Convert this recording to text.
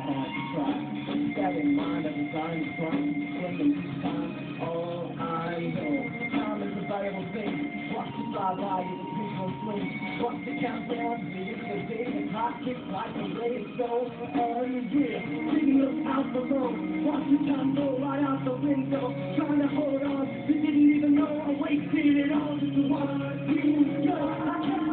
hard to try. That in mind, I'm trying to find swimming through time. All I know, time is a valuable thing. Watch the fly by you, the people swing. Watch the countdown, see if the day is hot, kicks like a blade, so unreal. Signals out below, watch the time go right out the window. Trying to hold on, you didn't even know I wasted it all just to watch you go.